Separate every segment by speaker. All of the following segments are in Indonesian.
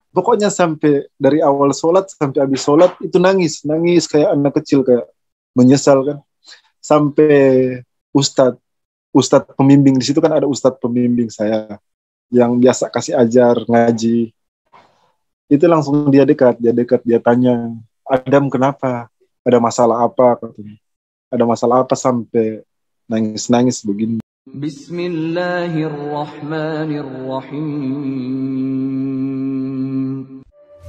Speaker 1: Pokoknya sampai dari awal sholat sampai habis sholat itu nangis, nangis kayak anak kecil, kayak menyesal kan. Sampai ustadz, ustadz pembimbing di situ kan, ada ustadz pembimbing saya yang biasa kasih ajar ngaji. Itu langsung dia tanya, Adam kenapa? Ada masalah apa? Katanya. Ada masalah apa sampai nangis-nangis begini?
Speaker 2: Bismillahirrahmanirrahim.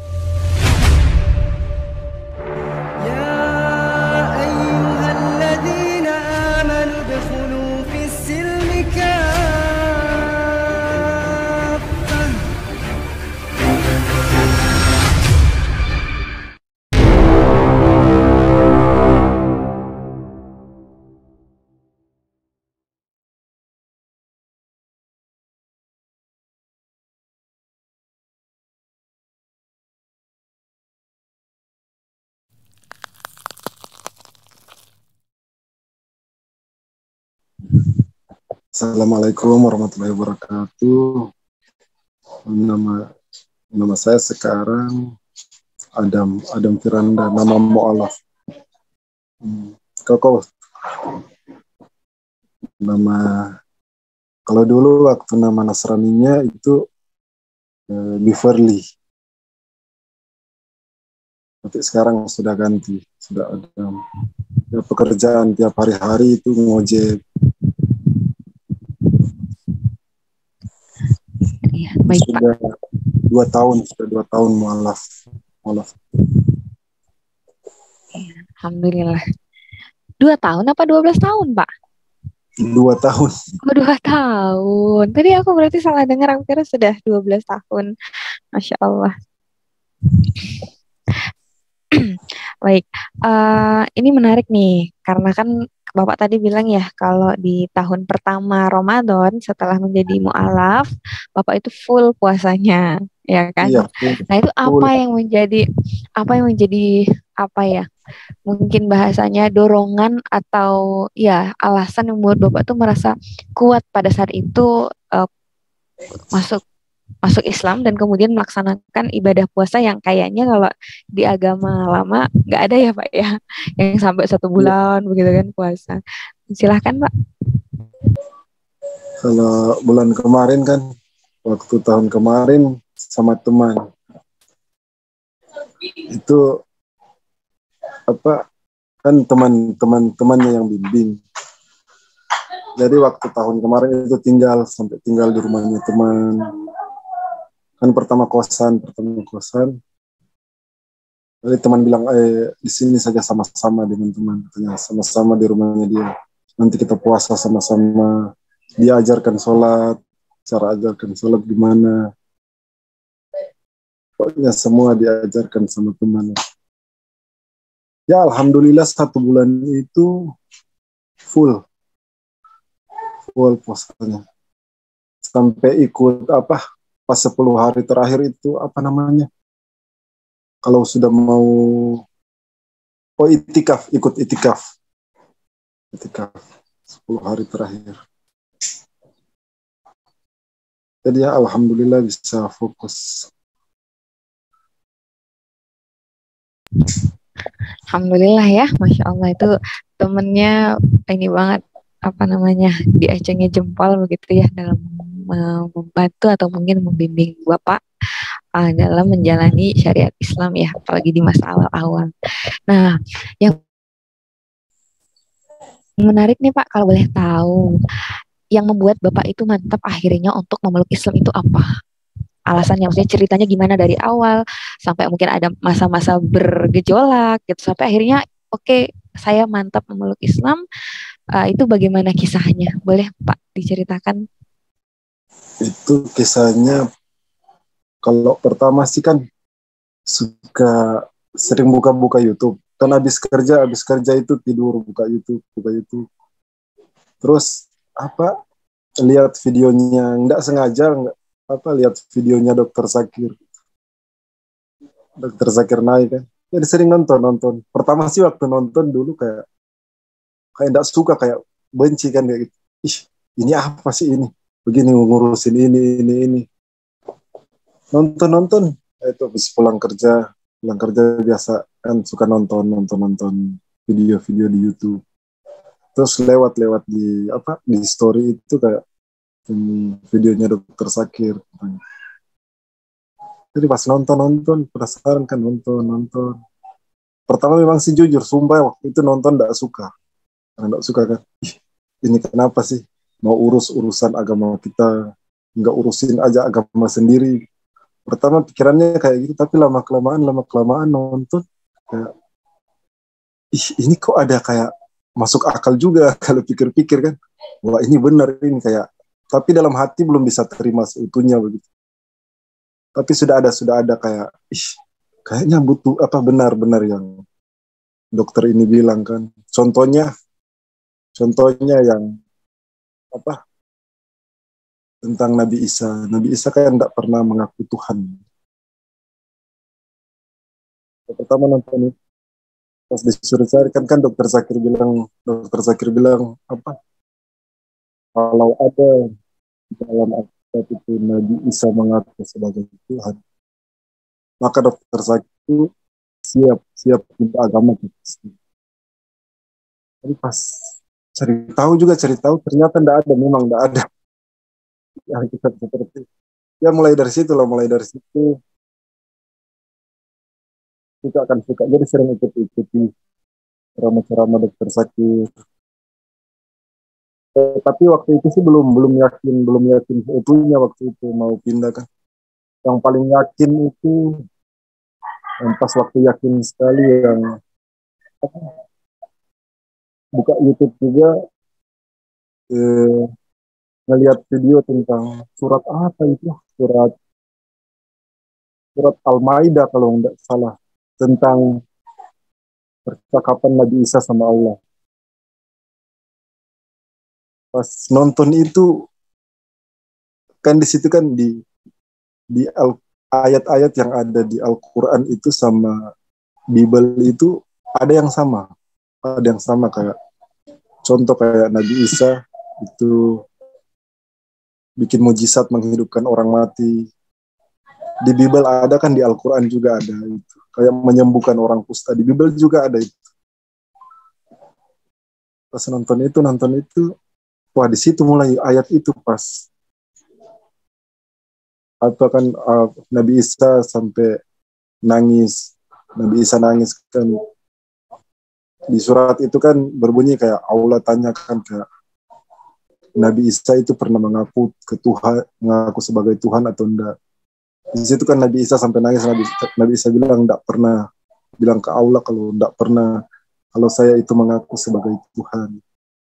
Speaker 1: Assalamualaikum warahmatullahi wabarakatuh. Nama saya sekarang Adam Firanda, nama mu'alaf. Koko nama, kalau dulu waktu nama Nasraninya itu Beverly. Tapi sekarang sudah ganti, sudah ada pekerjaan tiap hari-hari itu ngojek.
Speaker 3: Ya, baik
Speaker 1: sudah
Speaker 3: Pak.
Speaker 1: 2 tahun mu'alaf.
Speaker 3: Alhamdulillah. 2 tahun apa 12 tahun, Pak?
Speaker 1: 2 tahun.
Speaker 3: Oh, 2 tahun. Tadi aku berarti salah dengar, aku kira sudah 12 tahun. Masya Allah. Baik, ini menarik nih, karena kan Bapak tadi bilang ya, kalau di tahun pertama Ramadan setelah menjadi mu'alaf, Bapak itu full puasanya, ya kan?
Speaker 1: Iya,
Speaker 3: Nah, itu apa yang menjadi apa ya? Mungkin bahasanya dorongan atau ya alasan yang membuat Bapak tuh merasa kuat pada saat itu masuk Islam dan kemudian melaksanakan ibadah puasa yang kayaknya kalau di agama lama nggak ada ya Pak ya, yang sampai 1 bulan begitu kan puasa. Silahkan Pak.
Speaker 1: Kalau bulan kemarin kan, waktu tahun kemarin sama teman itu kan temannya yang bimbing. Jadi waktu tahun kemarin itu sampai tinggal di rumahnya teman. Kan pertama kosan. Jadi teman bilang, di sini saja sama-sama dengan teman, katanya sama-sama di rumahnya dia. Nanti kita puasa sama-sama. Dia ajarkan sholat, cara ajarkan sholat gimana. Pokoknya semua diajarkan sama teman. Ya alhamdulillah 1 bulan itu full puasanya. Sampai ikut pas 10 hari terakhir itu kalau sudah mau ikut itikaf 10 hari terakhir. Jadi ya alhamdulillah bisa fokus.
Speaker 3: Alhamdulillah ya, Masya Allah, itu temennya ini banget, diacungi jempol begitu ya dalam membantu atau mungkin membimbing Bapak dalam menjalani syariat Islam ya, apalagi di masa awal-awal. Nah, yang menarik nih Pak, kalau boleh tahu, yang membuat Bapak itu mantap akhirnya untuk memeluk Islam itu apa? Alasannya, maksudnya ceritanya gimana dari awal sampai mungkin ada masa-masa bergejolak gitu, sampai akhirnya oke, saya mantap memeluk Islam. Itu bagaimana kisahnya? Boleh Pak diceritakan?
Speaker 1: Itu kisahnya, kalau pertama sih kan suka sering buka YouTube. Kan habis kerja itu tidur buka YouTube. Terus lihat videonya, nggak sengaja lihat videonya Dokter Zakir Naik kan. Jadi sering nonton. Pertama sih waktu nonton dulu kayak nggak suka, kayak benci kan, kayak gitu. Ih, ini apa sih ini? Begini ngurusin ini. Nonton itu habis pulang kerja biasa kan suka nonton video-video di YouTube. Terus lewat di di story itu kayak videonya Dokter Zakir. Jadi pas nonton penasaran kan nonton. Pertama memang sih jujur sumpah waktu itu nonton enggak suka. Karena enggak suka kan. Ini kenapa sih mau urusan agama kita, enggak urusin aja agama sendiri. Pertama pikirannya kayak gitu, tapi lama kelamaan nonton kayak ini kok ada kayak masuk akal juga kalau pikir-pikir kan. Wah, ini benar ini kayak, tapi dalam hati belum bisa terima seutuhnya begitu. Tapi sudah ada kayak kayaknya butuh benar-benar yang dokter ini bilang kan. Contohnya yang tentang Nabi Isa. Nabi Isa kan tidak pernah mengaku Tuhan. Pertama nonton itu pas disuruh cari kan dokter Zakir bilang kalau ada dalam Alkitab itu Nabi Isa mengaku sebagai Tuhan, maka dokter Zakir itu siap pindah agama. Tapi pas cari tahu ternyata memang tidak ada yang kita seperti. Ya mulai dari situ kita akan suka, jadi sering ikuti ceramah dokter Zakir. Tapi waktu itu sih belum yakin seutuhnya waktu itu mau pindah kan. Yang paling yakin itu yang pas waktu yakin sekali yang buka YouTube juga ngelihat video tentang surat Al-Maidah kalau tidak salah, tentang percakapan Nabi Isa sama Allah. Pas nonton itu kan di situ kan di ayat-ayat yang ada di Al-Quran itu sama Bible itu ada yang sama kayak contoh kayak Nabi Isa itu bikin mujizat menghidupkan orang mati. Di Bible ada kan, di Al-Quran juga ada itu. Kayak menyembuhkan orang kusta, di Bible juga ada itu. Pas nonton itu, wah di situ mulai ayat itu pas. Nabi Isa sampai nangis. Nabi Isa nangis kan. Di surat itu kan berbunyi kayak Allah tanyakan kayak Nabi Isa itu pernah mengaku sebagai Tuhan atau enggak. Di situ kan Nabi Isa sampai nangis. Nabi Isa bilang enggak pernah, bilang ke Allah kalau enggak pernah, kalau saya itu mengaku sebagai Tuhan.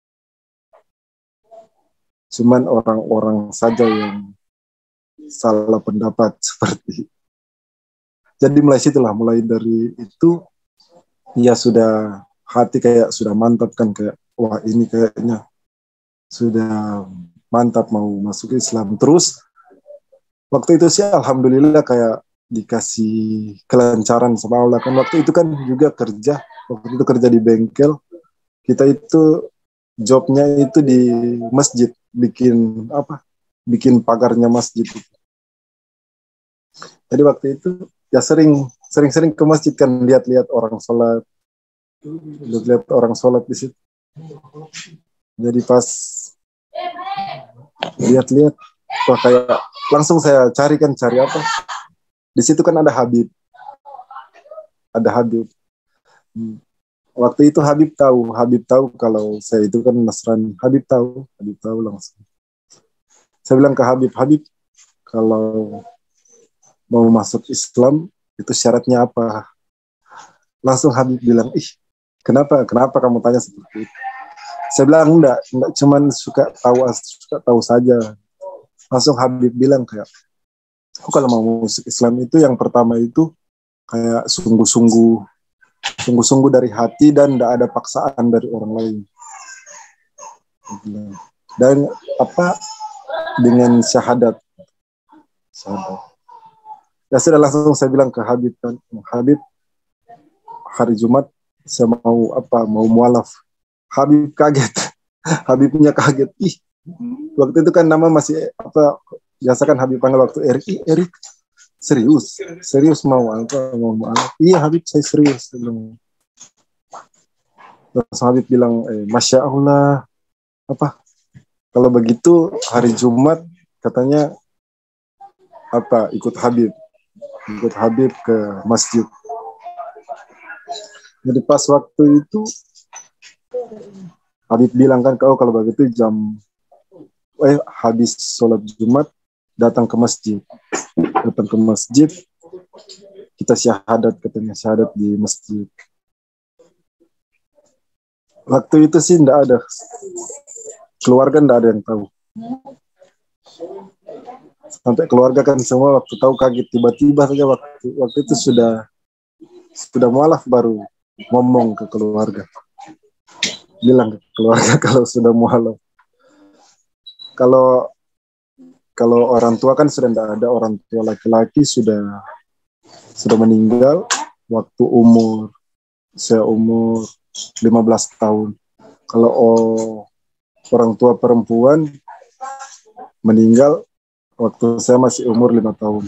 Speaker 1: Cuman orang-orang saja yang salah pendapat seperti. Jadi mulai dari itu ya sudah hati kayak sudah mantap kan, kayak wah ini kayaknya sudah mantap mau masuk Islam. Terus waktu itu sih alhamdulillah kayak dikasih kelancaran sama Allah kan. Waktu itu kan juga kerja di bengkel. Kita itu jobnya itu di masjid, bikin pagarnya masjid. Jadi waktu itu ya sering ke masjid kan, lihat orang sholat di situ. Jadi pas lihat wah kayak langsung saya cari apa. Di situ kan ada Habib. Waktu itu Habib tahu kalau saya itu kan Nasrani. Habib tahu langsung. Saya bilang ke Habib, kalau mau masuk Islam itu syaratnya apa? Langsung Habib bilang, kenapa kamu tanya seperti itu? Saya bilang enggak cuman suka tahu saja. Langsung Habib bilang kayak, kalau mau masuk Islam itu yang pertama itu kayak sungguh-sungguh dari hati dan tidak ada paksaan dari orang lain. Dan dengan syahadat. Ya sudah, langsung saya bilang ke Habib kan, Habib hari Jumat saya mau mualaf. Habib kaget. Habibnya kaget. Waktu itu kan nama masih biasa kan Habib panggil waktu Erik. serius mau apa, mau mualaf. Iya Habib, saya serius. Saya bilang. Terus Habib bilang, Masya Allah, apa? Kalau begitu hari Jumat katanya apa? Ikut Habib ke masjid. Jadi pas waktu itu Habib bilang kan, kau kalau begitu habis sholat Jumat datang ke masjid. Kita syahadat, katanya syahadat di masjid. Waktu itu sih enggak ada, keluarga enggak ada yang tahu. Sampai keluarga kan semua waktu tahu kaget, tiba-tiba saja waktu itu sudah mualaf baru ngomong ke keluarga. Bilang ke keluarga kalau sudah mualaf. Kalau orang tua kan sudah tidak ada, orang tua laki-laki sudah meninggal waktu saya umur 15 tahun. Kalau orang tua perempuan meninggal waktu saya masih umur 5 tahun.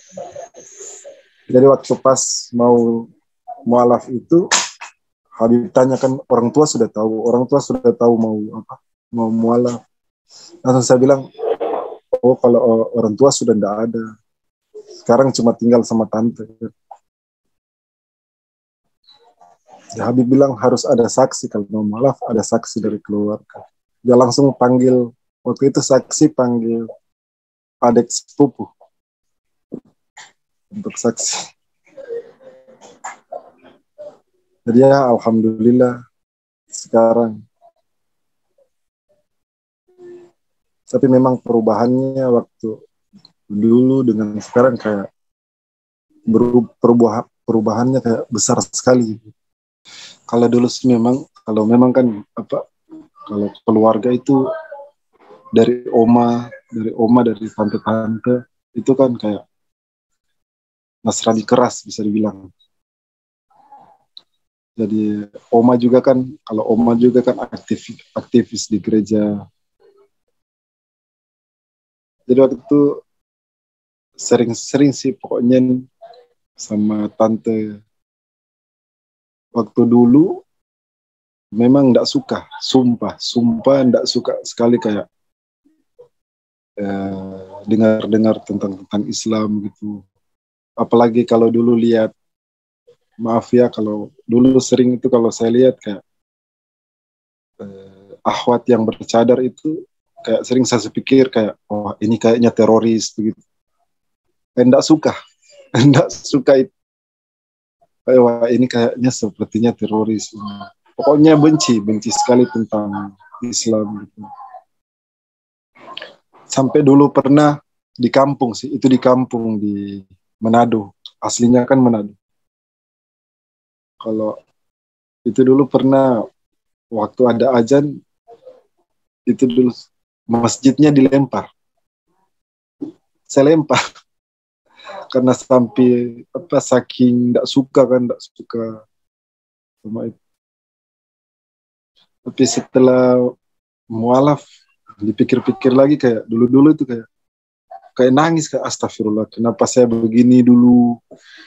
Speaker 1: Jadi waktu pas mau mualaf itu Habib tanyakan, orang tua sudah tahu mau apa, mau mualaf. Langsung saya bilang, oh kalau orang tua sudah tidak ada, sekarang cuma tinggal sama tante. Ya, Habib bilang harus ada saksi, kalau mau mualaf ada saksi dari keluarga. Dia langsung panggil, waktu itu saksi panggil adik sepupu untuk saksi. Jadi ya alhamdulillah sekarang. Tapi memang perubahannya waktu dulu dengan sekarang kayak perubahannya kayak besar sekali. Kalau dulu sih memang kan apa, kalau keluarga itu dari oma, dari tante-tante itu kan kayak Nasrani keras bisa dibilang. Jadi oma juga kan aktivis di gereja. Jadi waktu itu sering sih pokoknya sama tante. Waktu dulu memang enggak suka, sumpah enggak suka sekali kayak dengar tentang Islam gitu. Apalagi kalau dulu lihat, maaf ya kalau dulu sering itu kalau saya lihat kayak akhwat yang bercadar itu kayak sering saya pikir kayak, oh ini kayaknya teroris begitu. Enggak suka itu. Wah ini kayaknya sepertinya teroris. Pokoknya benci sekali tentang Islam gitu. Sampai dulu pernah di kampung sih, itu di kampung di Manado. Aslinya kan Manado. Kalau itu dulu pernah waktu ada azan, itu dulu masjidnya dilempar. Saya lempar. Karena sampai saking enggak suka sama itu. Tapi setelah mualaf dipikir-pikir lagi kayak dulu itu kayak nangis, kayak astagfirullah, kenapa saya begini dulu,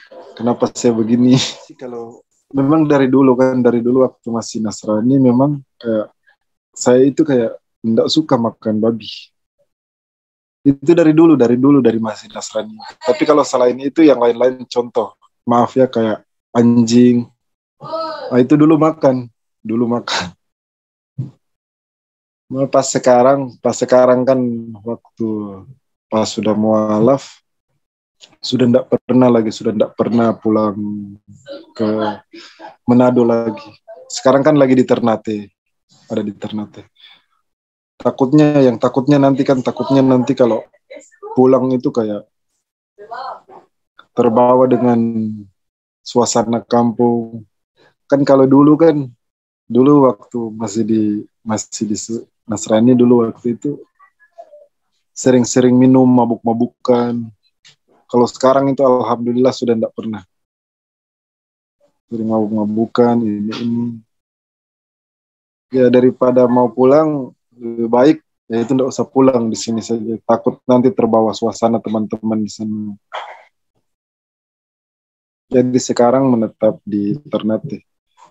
Speaker 1: kalau memang dari dulu waktu masih Nasrani memang kayak saya itu kayak enggak suka makan babi. Itu dari dulu dari masih Nasrani. Tapi kalau selain itu yang lain-lain, contoh, maaf ya, kayak anjing. Nah, itu dulu makan. Nah, pas sekarang kan waktu pas sudah mualaf sudah tidak pernah pulang ke Manado lagi. Sekarang kan lagi di Ternate. Ada di Ternate. Takutnya nanti kalau pulang itu kayak terbawa dengan suasana kampung. Kan kalau dulu waktu masih di Nasrani dulu waktu itu sering minum mabuk-mabukan. Kalau sekarang itu alhamdulillah sudah tidak pernah. Sering mabuk-mabukan ini. Ya daripada mau pulang lebih baik ya itu tidak usah pulang, di sini saja. Takut nanti terbawa suasana teman-teman di sana. Jadi sekarang menetap di Ternate.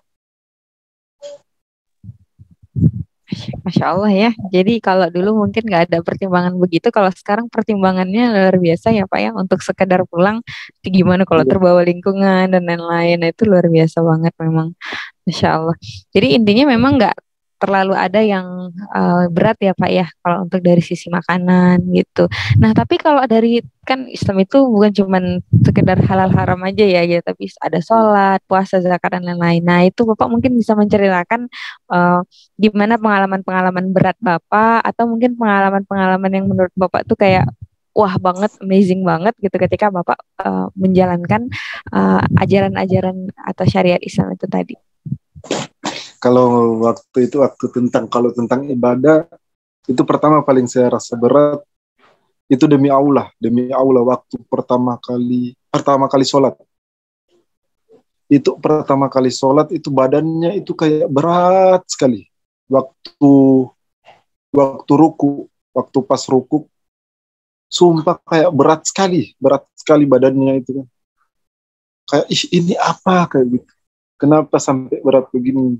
Speaker 3: Masya Allah ya. Jadi kalau dulu mungkin nggak ada pertimbangan begitu, kalau sekarang pertimbangannya luar biasa ya Pak ya, untuk sekedar pulang. Gimana kalau
Speaker 1: Iya.
Speaker 3: terbawa lingkungan dan lain-lain, nah, itu luar biasa banget memang. Masya Allah. Jadi intinya memang nggak terlalu ada yang berat ya Pak ya, kalau untuk dari sisi makanan gitu. Nah tapi kalau dari, kan Islam itu bukan cuman sekedar halal haram aja ya, gitu, tapi ada sholat, puasa, zakat dan lain-lain. Nah itu Bapak mungkin bisa menceritakan eh, gimana pengalaman-pengalaman berat Bapak, atau mungkin pengalaman-pengalaman yang menurut Bapak tuh kayak wah banget, amazing banget gitu ketika Bapak menjalankan ajaran-ajaran atau syariat Islam itu tadi.
Speaker 1: Kalau kalau tentang ibadah, itu pertama paling saya rasa berat itu demi Allah waktu pertama kali sholat. Itu pertama kali sholat itu badannya itu kayak berat sekali. Waktu waktu ruku, waktu pas ruku, sumpah kayak berat sekali badannya itu kan. Kayak ini apa kayak gitu. Kenapa sampai berat begini?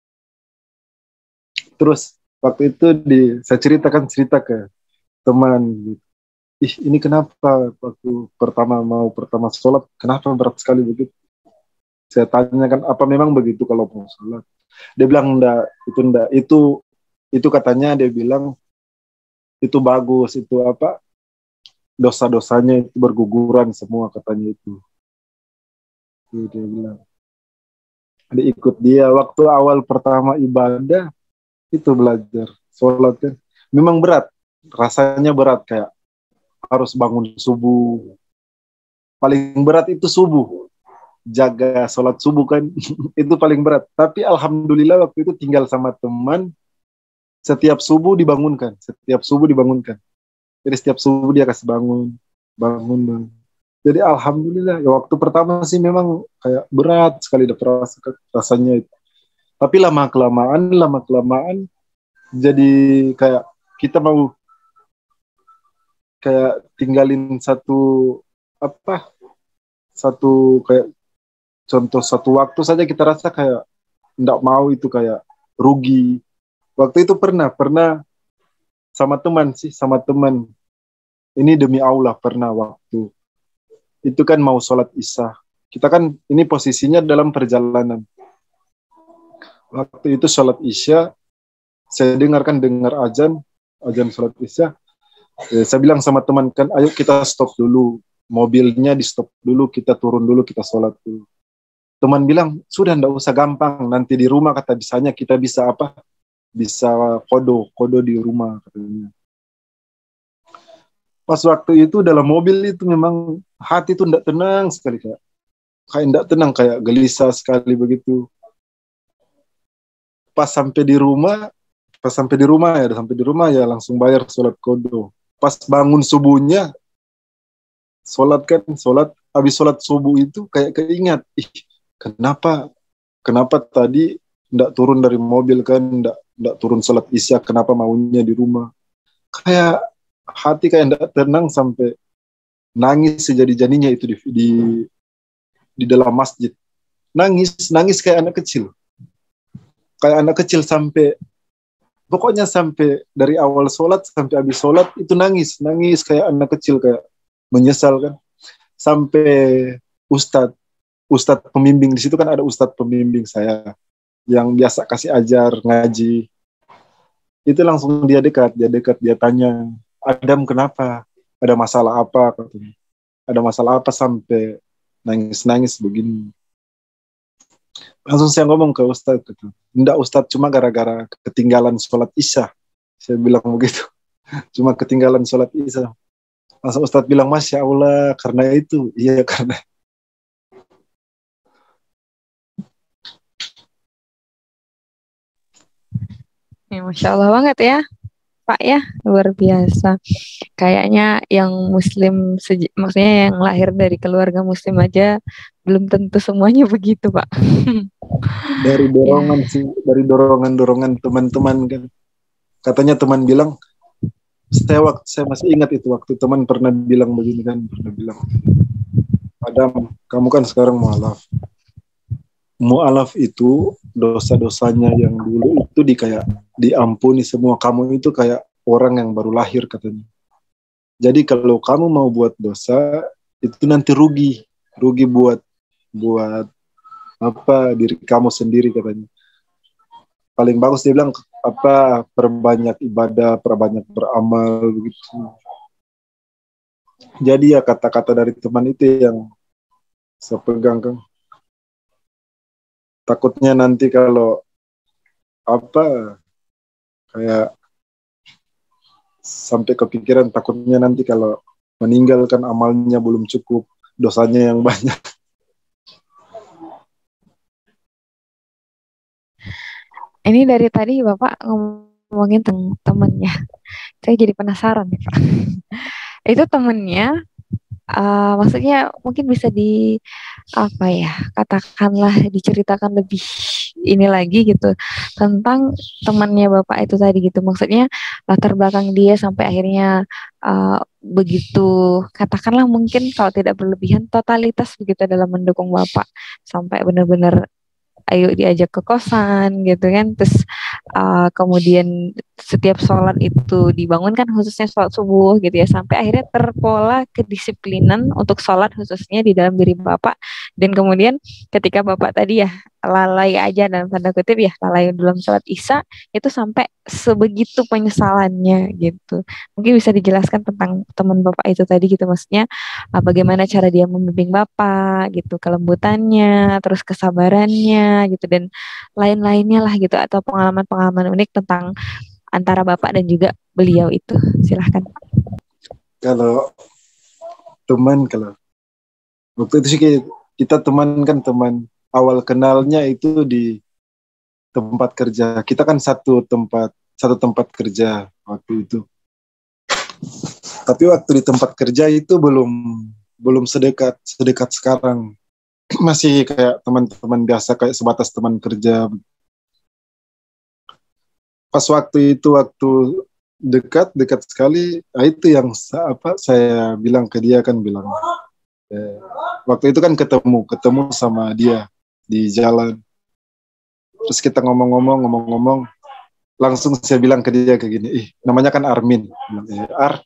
Speaker 1: Terus waktu itu saya cerita ke teman gitu. Ini kenapa waktu pertama sholat kenapa berat sekali begitu? Saya tanyakan apa memang begitu kalau mau sholat? Dia bilang enggak, itu katanya dia bilang itu bagus, itu apa, dosa-dosanya itu berguguran semua katanya itu. Dia bilang. Dia ikut dia waktu awal pertama ibadah itu belajar sholat kan. Memang berat, rasanya berat kayak harus bangun subuh. Paling berat itu subuh, jaga sholat subuh kan. Itu paling berat. Tapi alhamdulillah waktu itu tinggal sama teman, setiap subuh dibangunkan. Jadi setiap subuh dia kasih bangun. Jadi alhamdulillah, ya waktu pertama sih memang kayak berat sekali rasanya itu. Tapi lama kelamaan jadi kayak kita mau kayak tinggalin apa satu kayak contoh satu waktu saja kita rasa kayak enggak mau, itu kayak rugi. Waktu itu pernah sama teman. Ini demi Allah pernah waktu itu kan mau sholat isya. Kita kan ini posisinya dalam perjalanan. Waktu itu sholat isya, saya dengar azan sholat isya. Saya bilang sama teman kan, ayo kita stop dulu, mobilnya di stop dulu, kita turun dulu, kita sholat dulu. Teman bilang, sudah ndak usah, gampang, nanti di rumah kata bisanya kita bisa apa? Bisa kodo di rumah katanya. Pas waktu itu dalam mobil itu memang hati itu ndak tenang sekali, kayak ndak tenang, kayak gelisah sekali begitu. Pas sampai di rumah ya langsung bayar sholat kodo. Pas bangun subuhnya, habis sholat subuh itu kayak keingat, kenapa tadi ndak turun dari mobil kan, ndak turun sholat isya, kenapa maunya di rumah. Kayak hati kayak ndak tenang sampai nangis sejadi-jadinya itu di dalam masjid. Nangis kayak anak kecil. Pokoknya sampai dari awal sholat sampai habis sholat itu nangis kayak anak kecil, kayak menyesal kan. Sampai Ustadz pembimbing di situ kan, ada Ustadz pembimbing saya yang biasa kasih ajar ngaji. Itu langsung dia dekat, dia tanya, Adam kenapa? Ada masalah apa? Katanya. Ada masalah apa sampai nangis begini? Langsung saya ngomong ke Ustadz, gitu. Enggak Ustadz, cuma gara-gara ketinggalan sholat isya. Saya bilang begitu. Cuma ketinggalan sholat isya. Langsung Ustadz bilang, Masya Allah, karena itu. Iya, karena.
Speaker 3: Ya, Masya Allah banget ya, Pak ya, luar biasa. Kayaknya yang Muslim, maksudnya yang lahir dari keluarga Muslim aja belum tentu semuanya begitu, Pak.
Speaker 1: Dari dorongan
Speaker 3: Ya.
Speaker 1: sih, dari dorongan teman-teman kan. Katanya teman bilang, saya masih ingat itu waktu teman pernah bilang begini kan, Adam, kamu kan sekarang mualaf. Mualaf itu dosa-dosanya yang dulu itu kayak diampuni semua. Kamu itu kayak orang yang baru lahir katanya. Jadi kalau kamu mau buat dosa itu nanti rugi buat buat apa diri kamu sendiri katanya. Paling bagus dia bilang apa perbanyak ibadah, perbanyak beramal begitu. Jadi ya kata-kata dari teman itu yang saya pegang kan. Takutnya nanti kalau apa kayak sampai kepikiran takutnya nanti kalau meninggalkan amalnya belum cukup, dosanya yang banyak.
Speaker 3: Ini dari tadi Bapak ngomongin tentang temennya. Saya jadi penasaran nih, Pak. Itu temennya, maksudnya mungkin bisa di apa ya, katakanlah diceritakan lebih ini lagi gitu tentang temannya Bapak itu tadi gitu. Maksudnya latar belakang dia sampai akhirnya begitu, katakanlah mungkin kalau tidak berlebihan totalitas begitu dalam mendukung Bapak sampai benar-benar ayo diajak ke kosan gitu kan, terus kemudian setiap sholat itu dibangunkan, khususnya sholat subuh gitu ya, sampai akhirnya terpola kedisiplinan untuk sholat khususnya di dalam diri Bapak. Dan kemudian ketika Bapak tadi ya lalai aja dalam tanda kutip ya, lalai dalam sholat isya, itu sampai sebegitu penyesalannya gitu. Mungkin bisa dijelaskan tentang teman Bapak itu tadi gitu, maksudnya bagaimana cara dia membimbing Bapak gitu, kelembutannya, terus kesabarannya gitu, dan lain-lainnya lah gitu, atau pengalaman-pengalaman unik tentang antara Bapak dan juga beliau itu. Silahkan.
Speaker 1: Kalau teman, kalau waktu itu sih kita teman kan, teman awal kenalnya itu di tempat kerja. Kita kan satu tempat kerja waktu itu. Tapi waktu di tempat kerja itu belum sedekat sekarang. Masih kayak teman-teman biasa, kayak sebatas teman kerja. Pas waktu dekat sekali, itu yang saya bilang ke dia kan, bilang waktu itu kan ketemu sama dia di jalan. Terus kita ngomong-ngomong, langsung saya bilang ke dia kayak gini, namanya kan Armin. Bilang,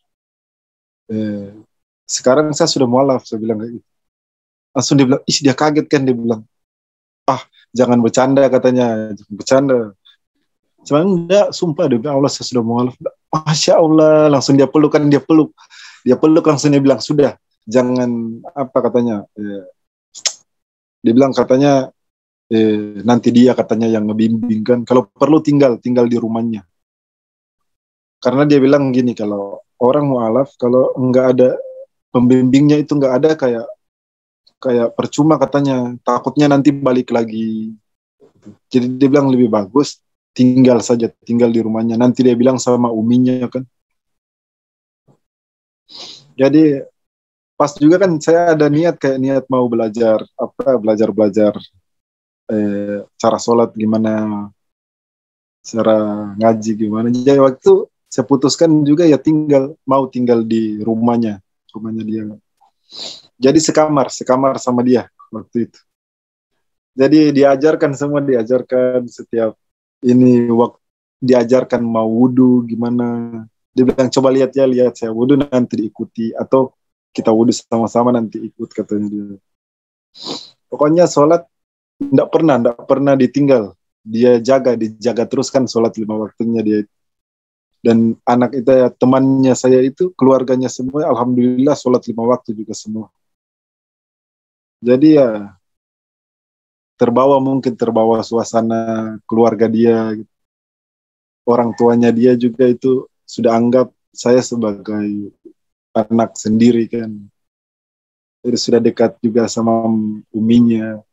Speaker 1: sekarang saya sudah mualaf, saya bilang kayak gitu. Langsung dia bilang, dia kaget kan, dia bilang, jangan bercanda katanya, jangan bercanda. Cuma enggak, sumpah demi Allah saya sudah mualaf. Masya Allah, langsung dia peluk langsung dia bilang, sudah, jangan apa katanya, dia bilang katanya nanti dia katanya yang ngebimbing kan, kalau perlu tinggal di rumahnya. Karena dia bilang gini, kalau orang mualaf kalau enggak ada pembimbingnya itu enggak ada, kayak percuma katanya, takutnya nanti balik lagi. Jadi dia bilang lebih bagus tinggal di rumahnya. Nanti dia bilang sama uminya kan. Jadi pas juga kan saya ada niat mau belajar cara sholat gimana, cara ngaji gimana. Jadi waktu saya putuskan juga ya mau tinggal di rumahnya dia. Jadi sekamar sama dia waktu itu. Jadi diajarkan setiap ini, waktu diajarkan mau wudhu gimana. Dia bilang coba lihat saya wudhu, nanti diikuti, atau kita wudhu sama-sama nanti ikut katanya dia. Pokoknya sholat enggak pernah ditinggal. Dia dijaga terus kan sholat 5 waktunya dia. Dan anak itu ya, temannya saya itu, keluarganya semua alhamdulillah sholat 5 waktu juga semua. Jadi ya terbawa suasana keluarga dia, orang tuanya dia juga itu sudah anggap saya sebagai anak sendiri kan. Jadi sudah dekat juga sama uminya.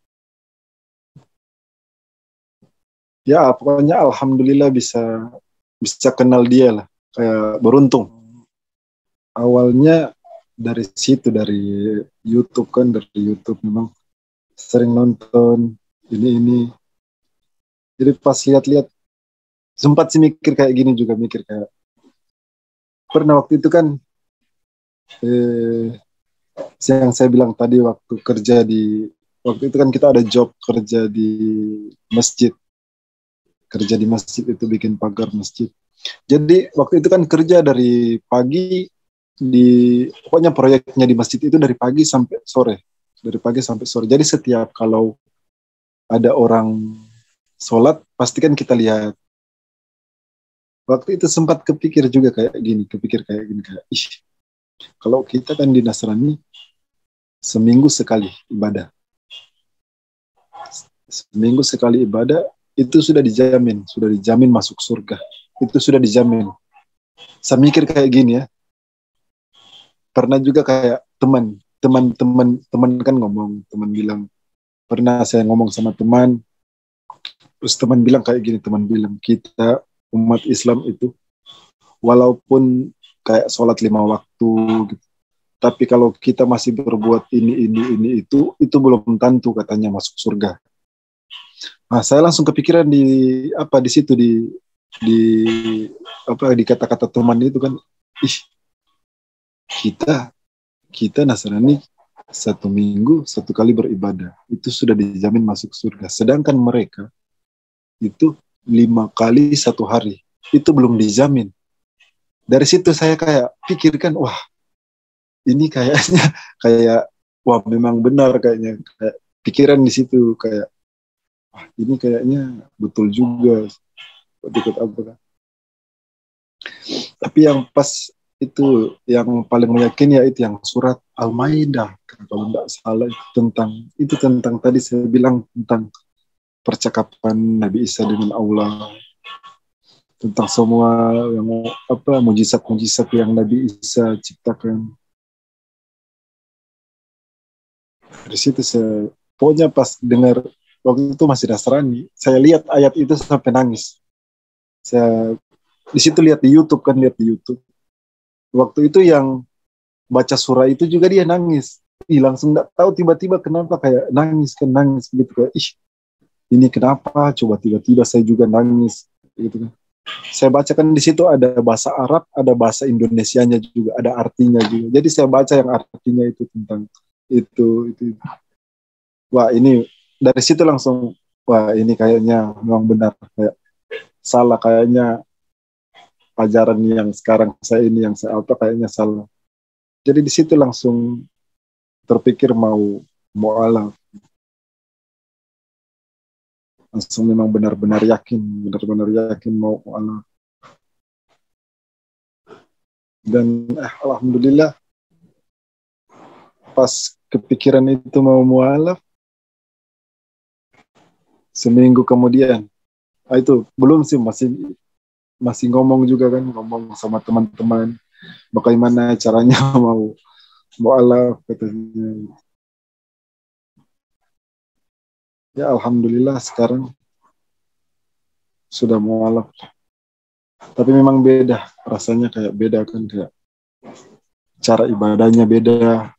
Speaker 1: Ya pokoknya alhamdulillah bisa kenal dia lah, kayak beruntung. Awalnya dari situ, dari YouTube memang sering nonton ini. Jadi pas lihat sempat sih mikir kayak gini juga, pernah waktu itu kan Yang saya bilang tadi waktu kerja waktu itu kan kita ada job kerja di masjid. Kerja di masjid itu bikin pagar masjid. Jadi waktu itu kan kerja dari pagi pokoknya proyeknya di masjid itu dari pagi sampai sore. Dari pagi sampai sore. Jadi setiap kalau ada orang sholat, pasti kan kita lihat. Waktu itu sempat kepikir juga kayak gini, kayak, ih, kalau kita kan di Nasrani, seminggu sekali ibadah. Seminggu sekali ibadah, itu sudah dijamin masuk surga. Itu sudah dijamin. Saya mikir kayak gini ya, pernah juga kayak teman kan ngomong, teman bilang, pernah saya ngomong sama teman, terus teman bilang kayak gini, teman bilang, kita umat Islam itu, walaupun kayak sholat 5 waktu, gitu, tapi kalau kita masih berbuat ini itu belum tentu katanya masuk surga. Nah, saya langsung kepikiran di situ di di kata-kata teman itu kan, ih, kita Nasrani 1 minggu 1 kali beribadah itu sudah dijamin masuk surga, sedangkan mereka itu 5 kali 1 hari itu belum dijamin. Dari situ saya kayak pikirkan, wah ini kayaknya kayak wah memang benar kayaknya, kayak pikiran di situ kayak wah ini kayaknya betul juga ikut apa kan. Tapi yang pas itu yang paling meyakini ya itu yang surat Al-Maidah kalau tidak salah, tentang tadi saya bilang tentang percakapan Nabi Isa dengan Allah, tentang semua yang mujizat-mujizat yang Nabi Isa ciptakan. Dari situ saya pokoknya pas dengar waktu itu masih Nasrani, saya lihat ayat itu sampai nangis. Saya di situ lihat di YouTube. Waktu itu yang baca surah itu juga dia nangis. Langsung nggak tahu tiba-tiba kenapa kayak nangis gitu kayak ih ini kenapa coba tiba-tiba saya juga nangis gitu kan. Saya bacakan di situ ada bahasa Arab, ada bahasa Indonesianya juga, ada artinya juga. Jadi saya baca yang artinya itu tentang itu. Wah ini dari situ langsung wah ini kayaknya memang benar kayak salah kayaknya ajaran yang sekarang yang saya kayaknya salah. Jadi di situ langsung terpikir mau mualaf, langsung memang benar-benar yakin mau mualaf. Dan alhamdulillah pas kepikiran itu mau mualaf, seminggu kemudian, itu belum sih, masih ngomong juga kan, ngomong sama teman-teman bagaimana caranya mau mualaf katanya. Ya alhamdulillah sekarang sudah mualaf. Tapi memang beda, rasanya kayak beda kan, kayak cara ibadahnya beda.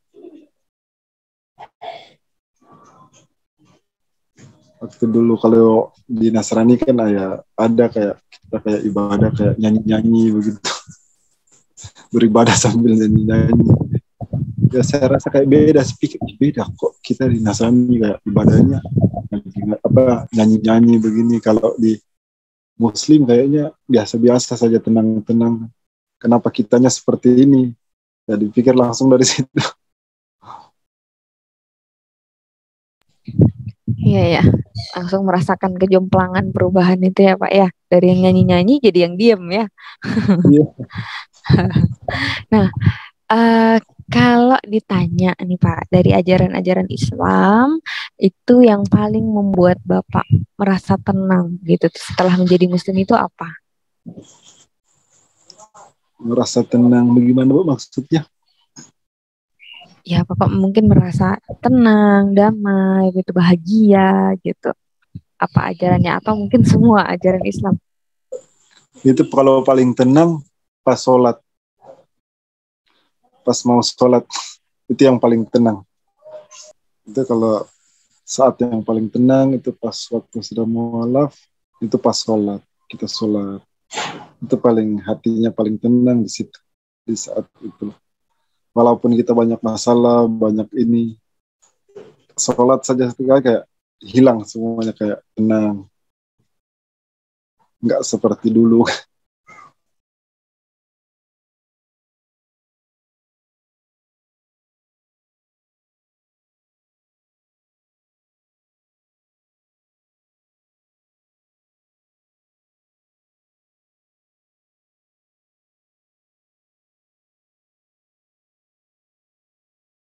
Speaker 1: Waktu dulu kalau di Nasrani kan ada kayak kita kayak ibadah kayak nyanyi-nyanyi begitu. Beribadah sambil nyanyi-nyanyi. Ya saya rasa kayak beda, beda kok kita di Nasrani kayak ibadahnya nyanyi-nyanyi begini. Kalau di Muslim kayaknya biasa-biasa saja, tenang-tenang. Kenapa kitanya seperti ini? Jadi pikir langsung dari situ.
Speaker 3: Iya ya, langsung merasakan kejomplangan perubahan itu ya Pak ya, dari yang nyanyi-nyanyi jadi yang diem ya.
Speaker 1: Iya.
Speaker 3: Nah, eh, kalau ditanya nih Pak, dari ajaran-ajaran Islam itu yang paling membuat Bapak merasa tenang gitu setelah menjadi Muslim itu apa?
Speaker 1: Merasa tenang bagaimana Bu maksudnya?
Speaker 3: Ya Bapak mungkin merasa tenang, damai, gitu, bahagia gitu. Apa ajarannya atau mungkin semua ajaran Islam?
Speaker 1: Itu kalau paling tenang pas sholat. Pas mau sholat itu yang paling tenang. Itu kalau saat yang paling tenang itu pas waktu sudah mualaf, itu pas sholat, kita sholat. Itu paling hatinya paling tenang di situ, di saat itu. walaupun kita banyak masalah, banyak ini, sholat saja kayak hilang semuanya, kayak tenang, nggak seperti dulu.